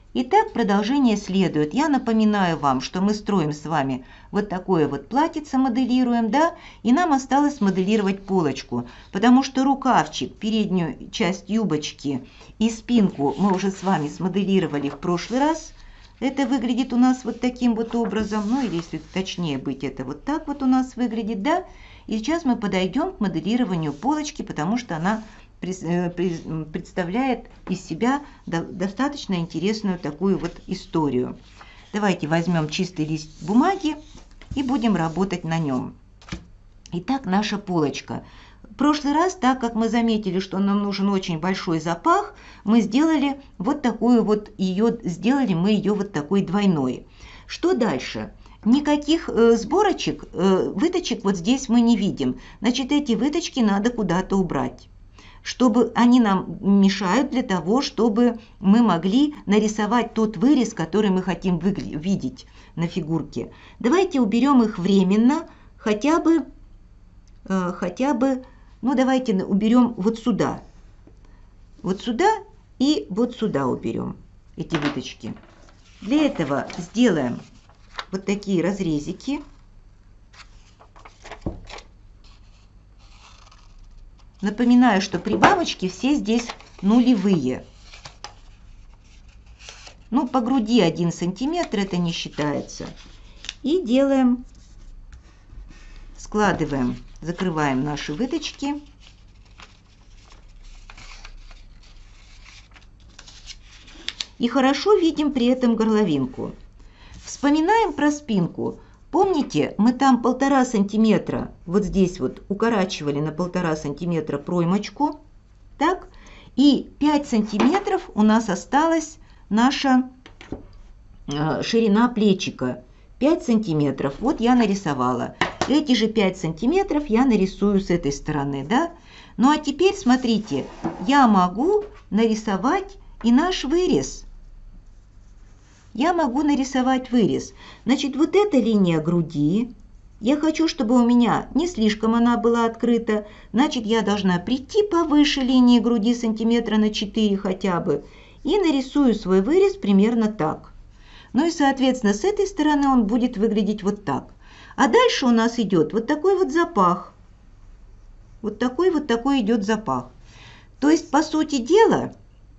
Итак, продолжение следует. Я напоминаю вам, что мы строим с вами вот такое вот платьице, моделируем, да, и нам осталось моделировать полочку, потому что рукавчик, переднюю часть юбочки и спинку мы уже с вами смоделировали в прошлый раз. Это выглядит у нас вот таким вот образом, ну или если точнее быть, это вот так вот у нас выглядит, да. И сейчас мы подойдем к моделированию полочки, потому что она представляет из себя достаточно интересную такую вот историю. Давайте возьмем чистый лист бумаги и будем работать на нем. Итак, наша полочка. В прошлый раз, так как мы заметили, что нам нужен очень большой запах, мы сделали вот такую вот сделали мы ее вот такой двойной. Что дальше? Никаких сборочек, выточек вот здесь мы не видим. Значит, эти выточки надо куда-то убрать, чтобы они нам мешают для того, чтобы мы могли нарисовать тот вырез, который мы хотим видеть на фигурке. Давайте уберем их временно, хотя бы, ну давайте уберем вот сюда и вот сюда уберем эти выточки. Для этого сделаем вот такие разрезики. Напоминаю, что прибавочки все здесь нулевые. Ну, по груди 1 сантиметр это не считается. И делаем, складываем, закрываем наши выточки. И хорошо видим при этом горловинку. Вспоминаем про спинку. Помните, мы там 1,5 сантиметра, вот здесь вот укорачивали на 1,5 сантиметра проймочку, так? И 5 сантиметров у нас осталась наша ширина плечика. 5 сантиметров, вот я нарисовала. Эти же 5 сантиметров я нарисую с этой стороны, да? Ну а теперь смотрите, я могу нарисовать и наш вырез. Я могу нарисовать вырез. Значит, вот эта линия груди, я хочу, чтобы у меня не слишком она была открыта. Значит, я должна прийти повыше линии груди сантиметра на 4 хотя бы. И нарисую свой вырез примерно так. Ну и, соответственно, с этой стороны он будет выглядеть вот так. А дальше у нас идет вот такой вот запах. Вот такой идет запах. То есть, по сути дела,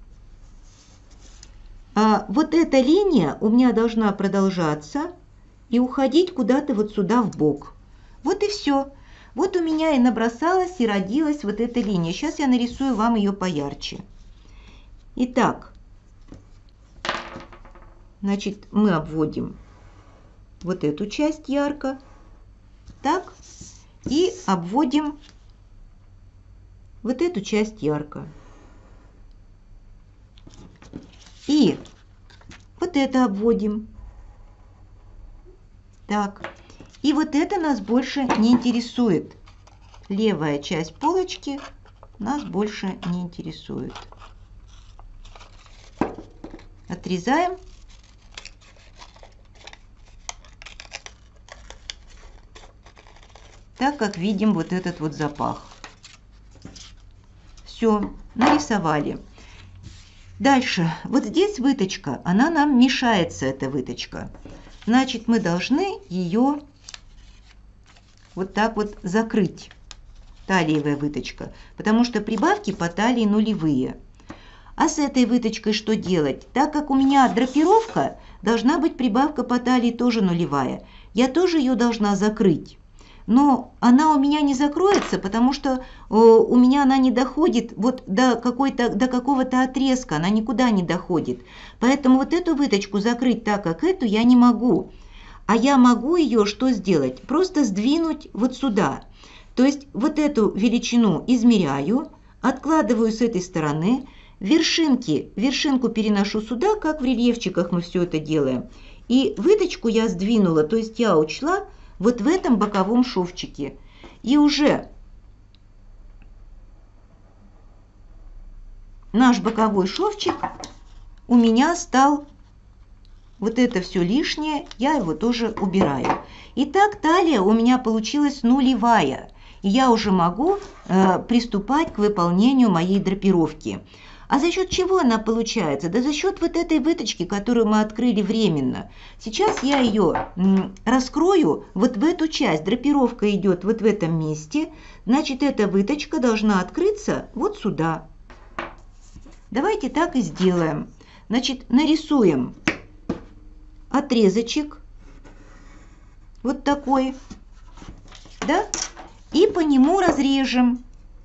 вот эта линия у меня должна продолжаться и уходить куда-то вот сюда в бок. Вот и все. Вот у меня и набросалась, и родилась вот эта линия. Сейчас я нарисую вам ее поярче. Итак, значит, мы обводим вот эту часть ярко, так, и обводим вот эту часть ярко. И вот это обводим. Так. И вот это нас больше не интересует. Левая часть полочки нас больше не интересует. Отрезаем. Так как видим вот этот вот запах. Все, нарисовали. Дальше, вот здесь выточка, она нам мешается, эта выточка. Значит, мы должны ее вот так вот закрыть, талиевая выточка, потому что прибавки по талии нулевые. А с этой выточкой что делать? Так как у меня драпировка, должна быть прибавка по талии тоже нулевая. Я тоже ее должна закрыть. Но она у меня не закроется, потому что у меня она не доходит вот до какого-то отрезка, она никуда не доходит. Поэтому вот эту выточку закрыть так, как эту, я не могу. А я могу ее что сделать? Просто сдвинуть вот сюда. То есть вот эту величину измеряю, откладываю с этой стороны, вершинку переношу сюда, как в рельефчиках мы все это делаем. И выточку я сдвинула, то есть я учла, вот в этом боковом шовчике. И уже наш боковой шовчик у меня стал, вот это все лишнее, я его тоже убираю. Итак, талия у меня получилась нулевая. И я уже могу приступать к выполнению моей драпировки. А за счет чего она получается? Да за счет вот этой выточки, которую мы открыли временно. Сейчас я ее раскрою вот в эту часть. Драпировка идет вот в этом месте. Значит, эта выточка должна открыться вот сюда. Давайте так и сделаем. Значит, нарисуем отрезочек. Вот такой. Да? И по нему разрежем.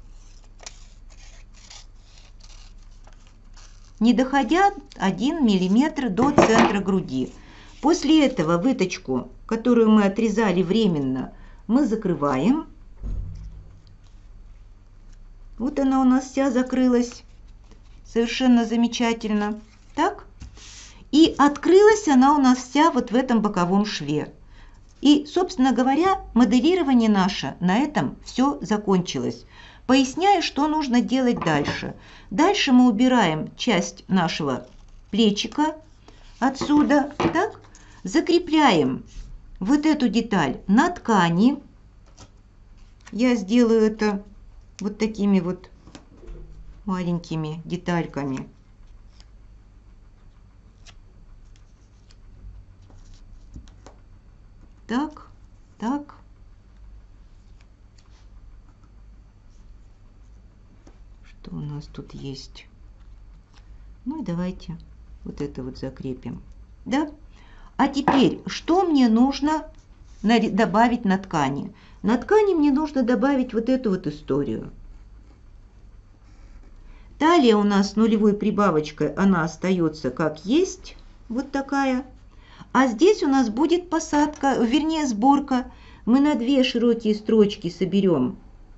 Не доходя 1 мм до центра груди. После этого выточку, которую мы отрезали временно, мы закрываем. Вот она у нас вся закрылась. Совершенно замечательно. Так. И открылась она у нас вся вот в этом боковом шве. И, собственно говоря, моделирование наше на этом все закончилось. Поясняю, что нужно делать дальше. Дальше мы убираем часть нашего плечика отсюда, так? Закрепляем вот эту деталь на ткани. Я сделаю это вот такими вот маленькими детальками. Так, так. Что у нас тут есть? Ну и давайте вот это вот закрепим. Да? А теперь, что мне нужно добавить на ткани? На ткани мне нужно добавить вот эту вот историю. Талия у нас с нулевой прибавочкой, она остается как есть, вот такая. А здесь у нас будет посадка, вернее сборка. Мы на 2 широкие строчки соберем.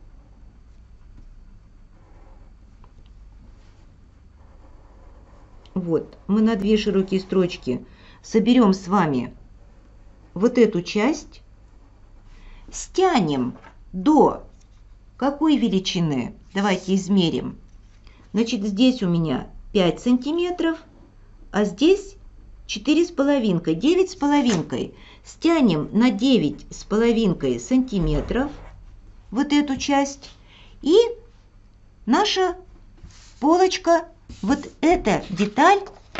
Вот, мы на 2 широкие строчки соберем с вами вот эту часть, стянем до какой величины? Давайте измерим. Значит, здесь у меня 5 сантиметров, а здесь 4,5, 9,5. Стянем на 9,5 сантиметров вот эту часть, и наша полочка, вот эта деталь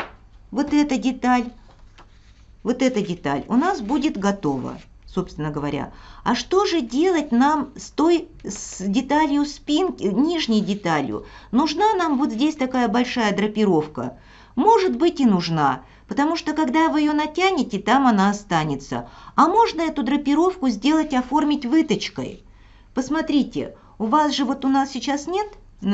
у нас будет готова, собственно говоря. А что же делать нам с деталью спинки, нижней деталью? Нужна нам вот здесь такая большая драпировка? Может быть и нужна, потому что когда вы ее натянете, там она останется. А можно эту драпировку сделать, оформить выточкой. Посмотрите, у вас же вот у нас сейчас нет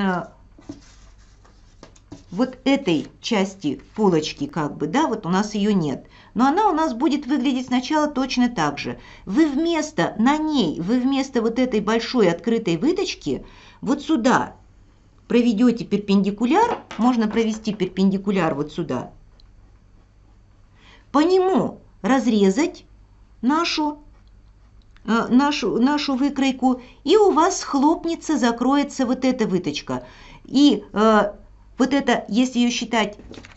вот этой части полочки, как бы, да, вот у нас ее нет. Но она у нас будет выглядеть сначала точно так же. Вы вместо вот этой большой открытой выточки вот сюда проведете перпендикуляр, можно провести перпендикуляр вот сюда, по нему разрезать нашу выкройку, и у вас схлопнется, закроется вот эта выточка. И вот это, если ее считать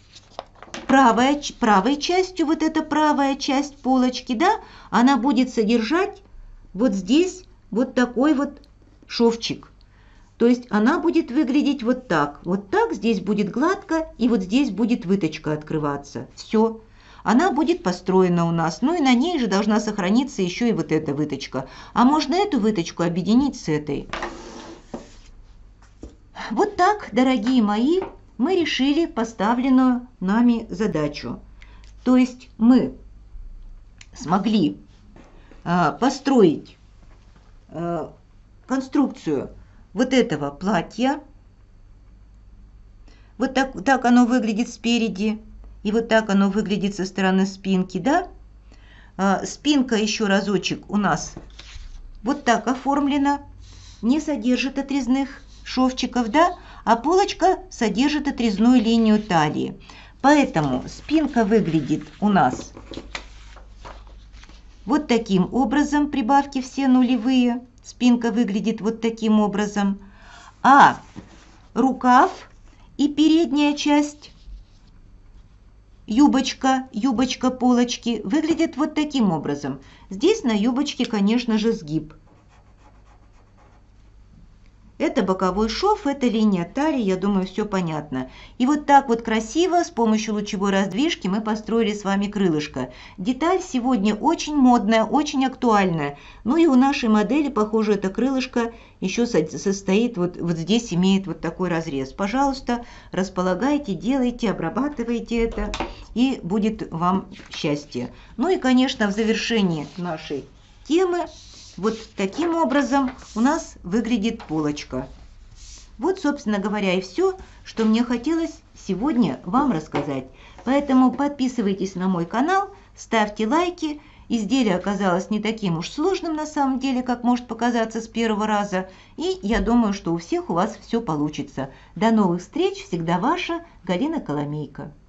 правой частью, вот эта правая часть полочки, да, она будет содержать вот здесь вот такой вот шовчик. То есть она будет выглядеть вот так. Вот так здесь будет гладко, и вот здесь будет выточка открываться. Все. Она будет построена у нас. Ну и на ней же должна сохраниться еще и вот эта выточка. А можно эту выточку объединить с этой. Вот так, дорогие мои, мы решили поставленную нами задачу. То есть мы смогли построить конструкцию вот этого платья. Вот так оно выглядит спереди, и вот так оно выглядит со стороны спинки, да? Спинка, еще разочек, у нас вот так оформлена, не содержит отрезных шовчиков, да? А полочка содержит отрезную линию талии. Поэтому спинка выглядит у нас вот таким образом, прибавьте все нулевые. Спинка выглядит вот таким образом. А рукав и передняя часть, юбочка полочки, выглядит вот таким образом. Здесь на юбочке, конечно же, сгиб. Это боковой шов, это линия талии, я думаю, все понятно. И вот так вот красиво с помощью лучевой раздвижки мы построили с вами крылышко. Деталь сегодня очень модная, очень актуальная. Ну и у нашей модели, похоже, это крылышко еще состоит, вот здесь имеет вот такой разрез. Пожалуйста, располагайте, делайте, обрабатывайте это, и будет вам счастье. Ну и, конечно, в завершении нашей темы вот таким образом у нас выглядит полочка. Вот, собственно говоря, и все, что мне хотелось сегодня вам рассказать. Поэтому подписывайтесь на мой канал, ставьте лайки. Изделие оказалось не таким уж сложным на самом деле, как может показаться с первого раза. И я думаю, что у всех у вас все получится. До новых встреч. Всегда ваша Галина Коломейко.